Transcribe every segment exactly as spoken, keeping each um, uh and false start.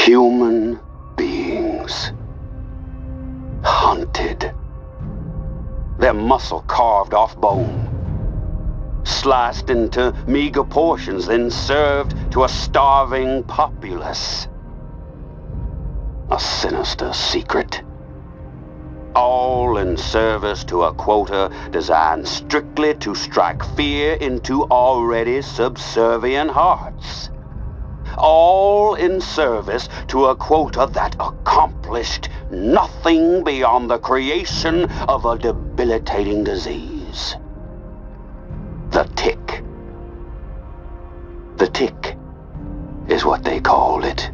Human beings. Hunted. Their muscle carved off bone. Sliced into meager portions, then served to a starving populace. A sinister secret. All in service to a quota designed strictly to strike fear into already subservient hearts. All in service to a quota that accomplished nothing beyond the creation of a debilitating disease. The tick. The tick is what they called it.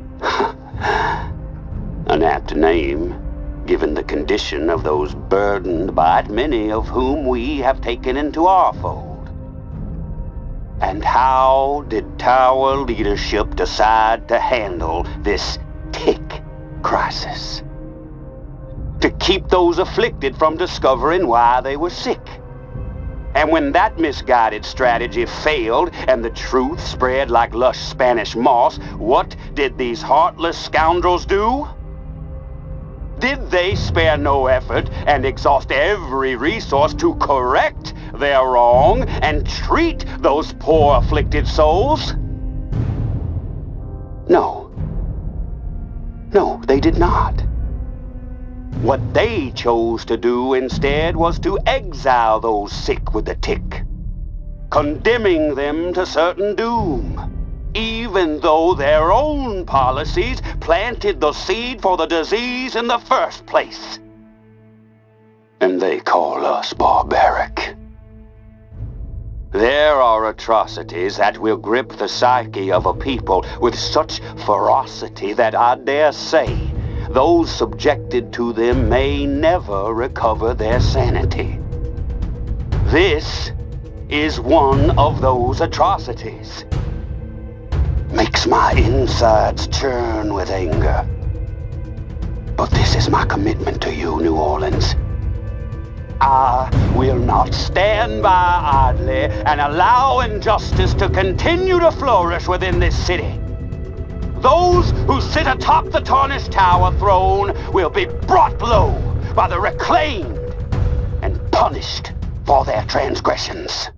An apt name, given the condition of those burdened by it, many of whom we have taken into our fold. And how did Tower leadership decide to handle this tick crisis? To keep those afflicted from discovering why they were sick. And when that misguided strategy failed and the truth spread like lush Spanish moss, what did these heartless scoundrels do? Did they spare no effort and exhaust every resource to correct their wrong and treat those poor afflicted souls? No. No, they did not. What they chose to do instead was to exile those sick with the tick, condemning them to certain doom, even though their own policies planted the seed for the disease in the first place. And they call us barbaric. There are atrocities that will grip the psyche of a people with such ferocity that I dare say those subjected to them may never recover their sanity. This is one of those atrocities. Makes my insides churn with anger. But this is my commitment to you, New Orleans. I will not stand by idly and allow injustice to continue to flourish within this city. Those who sit atop the tarnished tower throne will be brought low by the reclaimed and punished for their transgressions.